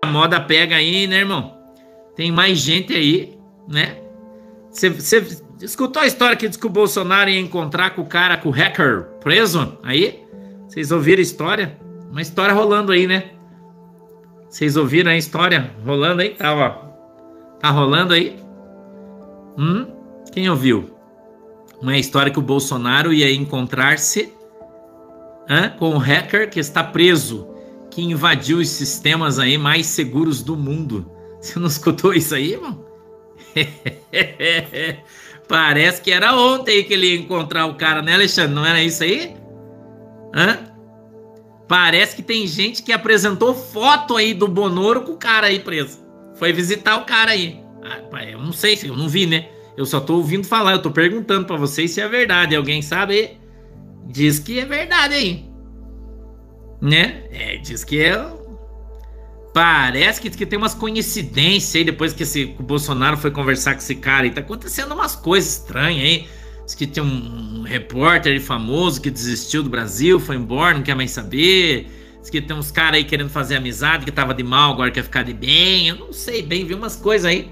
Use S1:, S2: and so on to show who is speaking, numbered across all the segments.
S1: moda pega aí, né, irmão? Tem mais gente aí, né? Você escutou a história que diz que o Bolsonaro ia encontrar com o cara, com o hacker preso aí? Vocês ouviram a história? Uma história rolando aí, né? Vocês ouviram a história rolando aí? Tá, ó. Tá rolando aí? Quem ouviu? Uma história que o Bolsonaro ia encontrar-se com o hacker que está preso, que invadiu os sistemas aí mais seguros do mundo. Você não escutou isso aí, irmão? Parece que era ontem que ele ia encontrar o cara, né, Alexandre? Não era isso aí? Parece que tem gente que apresentou foto aí do Bonoro com o cara aí preso. Foi visitar o cara aí. Eu não sei, eu não vi, né? Eu só tô ouvindo falar, eu tô perguntando pra vocês se é verdade. Alguém sabe? Diz que é verdade aí. Né? Diz que é... Parece que tem umas coincidências aí, depois que o Bolsonaro foi conversar com esse cara aí. Tá acontecendo umas coisas estranhas aí. Diz que tem um repórter famoso que desistiu do Brasil, foi embora, não quer mais saber. Diz que tem uns caras aí querendo fazer amizade, que tava de mal, agora quer ficar de bem. Eu não sei bem, vi umas coisas aí.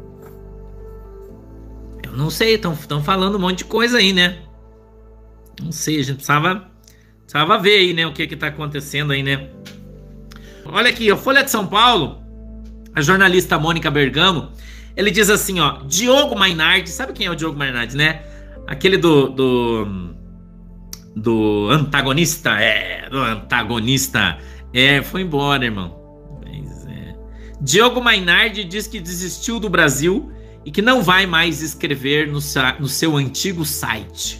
S1: Eu não sei, estão falando um monte de coisa aí, né? Não sei, a gente precisava ver aí, né, o que tá acontecendo aí, né? Olha aqui, a Folha de São Paulo, a jornalista Mônica Bergamo, ele diz assim, ó, Diogo Mainardi, sabe quem é o Diogo Mainardi, né? Aquele do antagonista, foi embora, irmão. Diogo Mainardi diz que desistiu do Brasil e que não vai mais escrever no seu antigo site.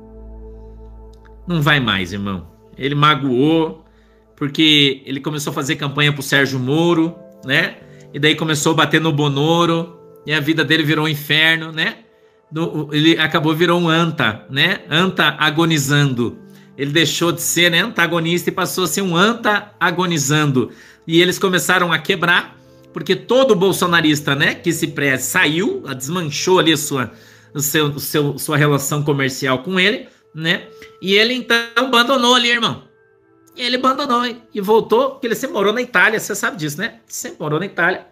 S1: Não vai mais, irmão. Ele magoou, porque ele começou a fazer campanha pro Sérgio Moro, né? E daí começou a bater no Bonoro, e a vida dele virou um inferno, né? Ele virou um anta, né? Anta agonizando. Ele deixou de ser, né, antagonista e passou a ser um anta agonizando. E eles começaram a quebrar, porque todo bolsonarista, né, que se preze saiu, desmanchou ali sua relação comercial com ele, né? E ele então abandonou ali, irmão. Ele abandonou e voltou, porque ele sempre morou na Itália, você sabe disso, né? Sempre morou na Itália.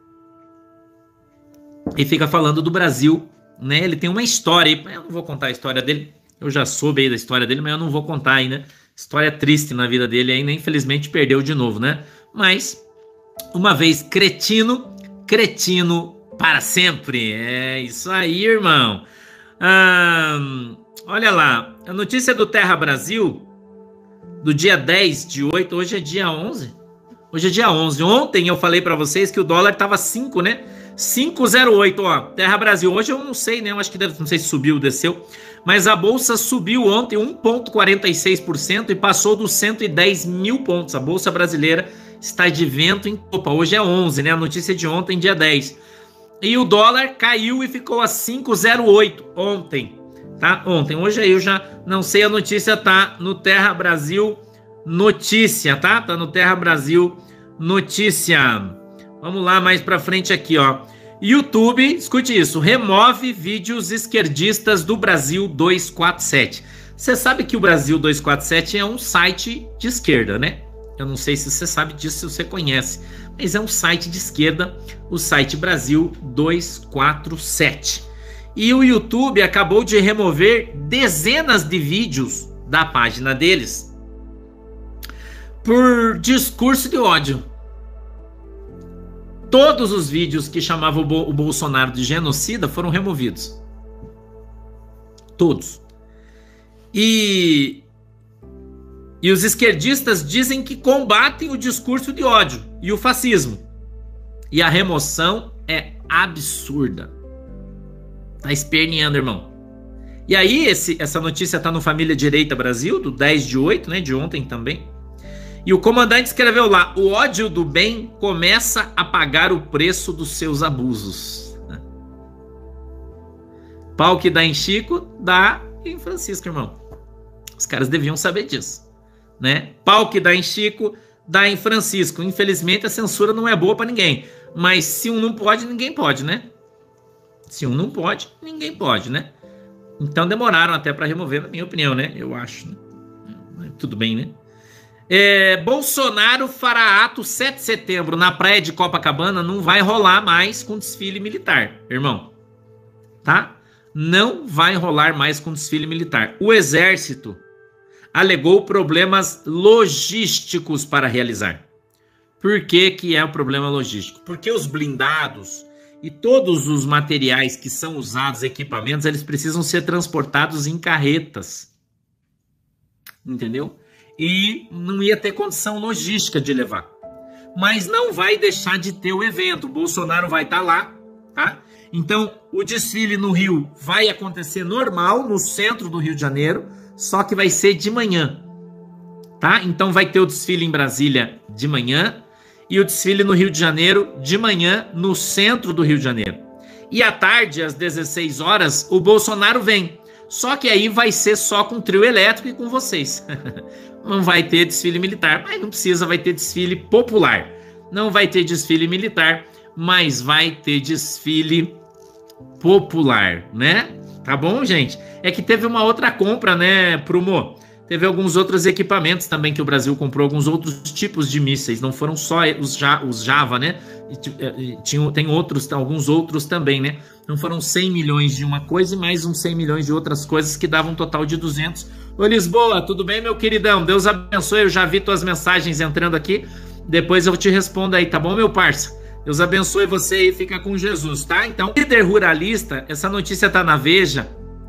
S1: E fica falando do Brasil, né? Ele tem uma história aí, eu não vou contar a história dele, eu já soube aí da história dele, mas eu não vou contar aí, né? História triste na vida dele ainda, infelizmente perdeu de novo, né? Mas, uma vez cretino para sempre. É isso aí, irmão. Olha lá, a notícia do Terra Brasil, do dia 10/8, hoje é dia 11. Hoje é dia 11. Ontem eu falei para vocês que o dólar tava 5, né? 5,08, ó. Terra Brasil. Hoje eu não sei, né? Eu acho que não sei se subiu ou desceu. Mas a bolsa subiu ontem 1,46% e passou dos 110 mil pontos. A bolsa brasileira está de vento em popa. Hoje é 11, né? A notícia de ontem, dia 10. E o dólar caiu e ficou a 5,08 ontem. Tá? Ontem. Hoje aí eu já não sei, a notícia tá no Terra Brasil Notícia, tá? Tá no Terra Brasil Notícia. Vamos lá mais pra frente aqui, ó. YouTube, escute isso, remove vídeos esquerdistas do Brasil 247. Você sabe que o Brasil 247 é um site de esquerda, né? Eu não sei se você sabe disso, se você conhece, mas é um site de esquerda, o site Brasil 247. E o YouTube acabou de remover dezenas de vídeos da página deles por discurso de ódio. Todos os vídeos que chamavam o Bolsonaro de genocida foram removidos. Todos. E os esquerdistas dizem que combatem o discurso de ódio e o fascismo. E a remoção é absurda. Tá esperneando, irmão. E aí, essa notícia tá no Família Direita Brasil, do 10/8, né? De ontem também. E o comandante escreveu lá: o ódio do bem começa a pagar o preço dos seus abusos. Pau que dá em Chico, dá em Francisco, irmão. Os caras deviam saber disso, né? Pau que dá em Chico, dá em Francisco. Infelizmente a censura não é boa pra ninguém. Mas se um não pode, ninguém pode, né? Se um não pode, ninguém pode, né? Então demoraram até pra remover, na minha opinião, né? Eu acho. Né? Tudo bem, né? Bolsonaro fará ato 7 de setembro na praia de Copacabana, não vai rolar mais com desfile militar, irmão. Tá? Não vai rolar mais com desfile militar. O Exército alegou problemas logísticos para realizar. Por que é o problema logístico? Porque os blindados e todos os materiais que são usados, equipamentos, eles precisam ser transportados em carretas. Entendeu? E não ia ter condição logística de levar. Mas não vai deixar de ter o evento. O Bolsonaro vai estar lá, tá? Então, o desfile no Rio vai acontecer normal, no centro do Rio de Janeiro, só que vai ser de manhã, tá? Então vai ter o desfile em Brasília de manhã e o desfile no Rio de Janeiro de manhã, no centro do Rio de Janeiro. E à tarde, às 16 horas, o Bolsonaro vem. Só que aí vai ser só com trio elétrico e com vocês. Não vai ter desfile militar, mas não precisa, vai ter desfile popular. Não vai ter desfile militar, mas vai ter desfile popular, né? Tá bom, gente? É que teve uma outra compra, né, Prumo? Teve alguns outros equipamentos também que o Brasil comprou, alguns outros tipos de mísseis, não foram só os Java, né? Tem alguns outros também, né? Não foram 100 milhões de uma coisa e mais uns 100 milhões de outras coisas que davam um total de 200. Ô Lisboa, tudo bem, meu queridão? Deus abençoe, eu já vi tuas mensagens entrando aqui, depois eu te respondo aí, tá bom, meu parça? Deus abençoe você e fica com Jesus, tá? Então, líder ruralista, essa notícia tá na Veja,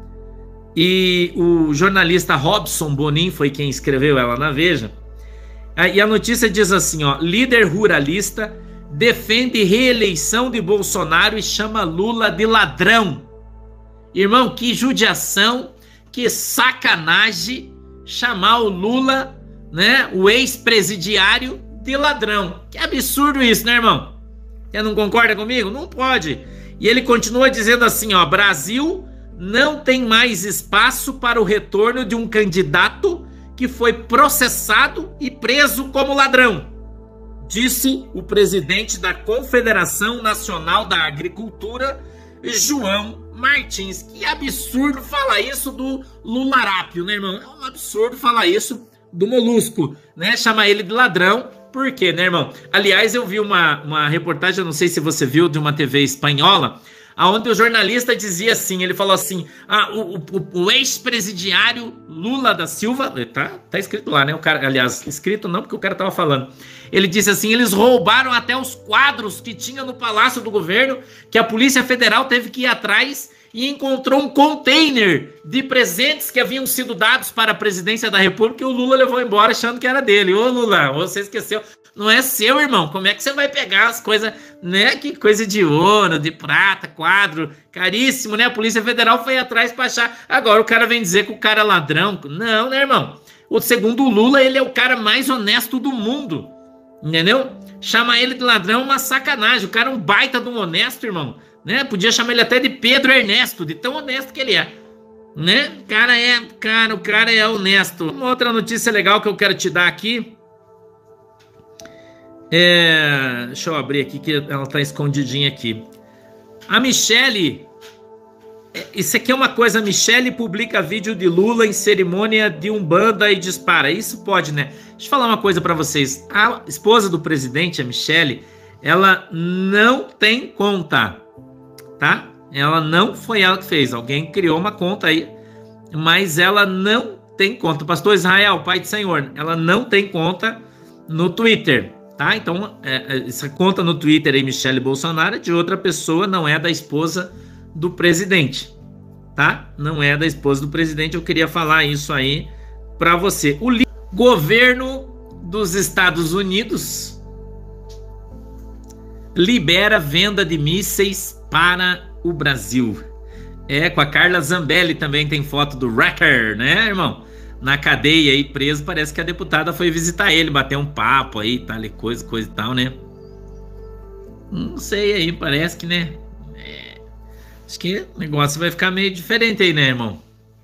S1: e o jornalista Robson Bonin foi quem escreveu ela na Veja. E a notícia diz assim, ó: líder ruralista defende reeleição de Bolsonaro e chama Lula de ladrão. Irmão, que judiação, que sacanagem chamar o Lula, né, o ex-presidiário, de ladrão. Que absurdo isso, né, irmão? Você não concorda comigo? Não pode. E ele continua dizendo assim, ó: Brasil não tem mais espaço para o retorno de um candidato que foi processado e preso como ladrão, disse o presidente da Confederação Nacional da Agricultura, João Martins. Que absurdo falar isso do Lularápio, né, irmão? É um absurdo falar isso do Molusco, né? Chamar ele de ladrão. Por quê, né, irmão? Aliás, eu vi uma reportagem, eu não sei se você viu, de uma TV espanhola, onde o jornalista dizia assim, ele falou assim, o ex-presidiário Lula da Silva, tá escrito lá, né, o cara, aliás, escrito não, porque o cara tava falando, ele disse assim, eles roubaram até os quadros que tinha no Palácio do Governo, que a Polícia Federal teve que ir atrás e encontrou um container de presentes que haviam sido dados para a presidência da República e o Lula levou embora achando que era dele. Ô Lula, você esqueceu. Não é seu, irmão. Como é que você vai pegar as coisas, né? Que coisa de ouro, de prata, quadro, caríssimo, né? A Polícia Federal foi atrás para achar. Agora o cara vem dizer que o cara é ladrão. Não, né, irmão? Segundo o Lula, ele é o cara mais honesto do mundo. Entendeu? Chama ele de ladrão é uma sacanagem. O cara é um baita de um honesto, irmão. Né? Podia chamar ele até de Pedro Ernesto, de tão honesto que ele é. Né? O cara é honesto. Uma outra notícia legal que eu quero te dar aqui. Deixa eu abrir aqui, que ela tá escondidinha aqui. A Michele, isso aqui é uma coisa, a Michele publica vídeo de Lula em cerimônia de Umbanda e dispara. Isso pode, né? Deixa eu falar uma coisa pra vocês. A esposa do presidente, a Michele, ela não tem conta, tá? Ela não foi ela que fez. Alguém criou uma conta aí, mas ela não tem conta. Pastor Israel, Pai do Senhor, ela não tem conta no Twitter. Tá? Então, essa conta no Twitter aí, Michele Bolsonaro, é de outra pessoa, não é da esposa do presidente, tá? Não é da esposa do presidente, eu queria falar isso aí para você. O governo dos Estados Unidos libera venda de mísseis para o Brasil. Com a Carla Zambelli também tem foto do Wrecker, né, irmão? Na cadeia aí, preso, parece que a deputada foi visitar ele, bater um papo aí, tal, coisa e tal, né? Não sei aí, parece que, né? Acho que o negócio vai ficar meio diferente aí, né, irmão?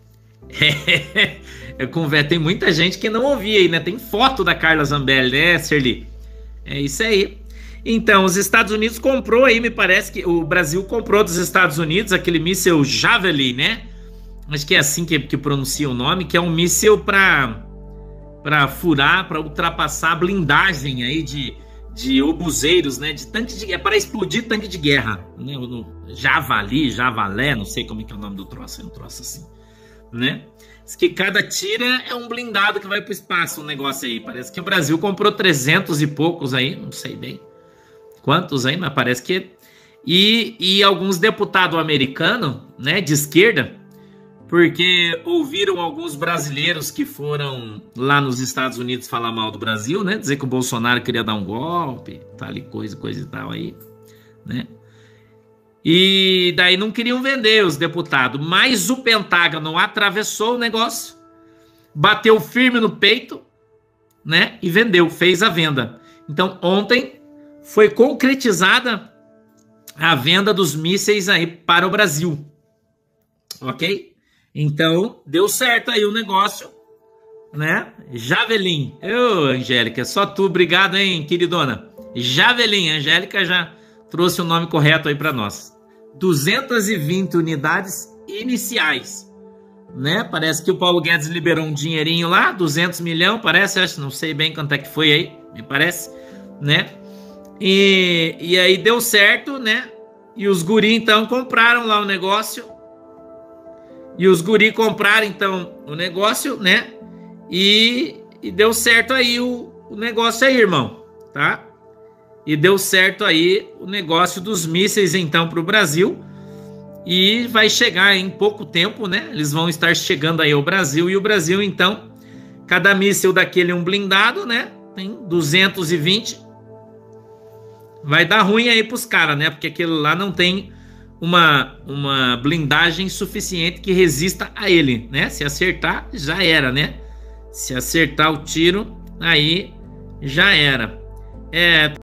S1: Tem muita gente que não ouvia aí, né? Tem foto da Carla Zambelli, né, Serli? É isso aí. Então, os Estados Unidos comprou aí, me parece que o Brasil comprou dos Estados Unidos aquele míssil Javelin, né? Acho que é assim que pronuncia o nome, que é um míssil para para furar, para ultrapassar a blindagem aí de obuseiros, né? De tanque de guerra, para explodir tanque de guerra, né? Javali, Javalé, não sei como é que é o nome do troço, é um troço assim, né? Diz que cada tira é um blindado que vai para o espaço, um negócio aí. Parece que o Brasil comprou 300 e poucos aí, não sei bem quantos aí, mas parece que... E alguns deputados americanos, né, de esquerda, porque ouviram alguns brasileiros que foram lá nos Estados Unidos falar mal do Brasil, né, dizer que o Bolsonaro queria dar um golpe, tal e coisa e tal aí, né. E daí não queriam vender os deputados, mas o Pentágono atravessou o negócio, bateu firme no peito, né, e vendeu, fez a venda. Então ontem foi concretizada a venda dos mísseis aí para o Brasil, ok? Então deu certo aí o negócio, né? Javelin, ô Angélica, só tu, obrigado, hein, queridona. Javelin, Angélica já trouxe o nome correto aí para nós. 220 unidades iniciais, né? Parece que o Paulo Guedes liberou um dinheirinho lá, 200 milhões, parece, acho, não sei bem quanto é que foi aí, me parece, né? E aí deu certo, né? E os guri então compraram lá o negócio. E os guri compraram então o negócio, né? E deu certo aí o negócio aí, irmão, tá? E deu certo aí o negócio dos mísseis então para o Brasil. E vai chegar em pouco tempo, né? Eles vão estar chegando aí ao Brasil. E o Brasil então, cada míssil daquele um blindado, né? Tem 220. Vai dar ruim aí pros caras, né? Porque aquele lá não tem uma blindagem suficiente que resista a ele, né? Se acertar, já era, né? Se acertar o tiro, aí já era.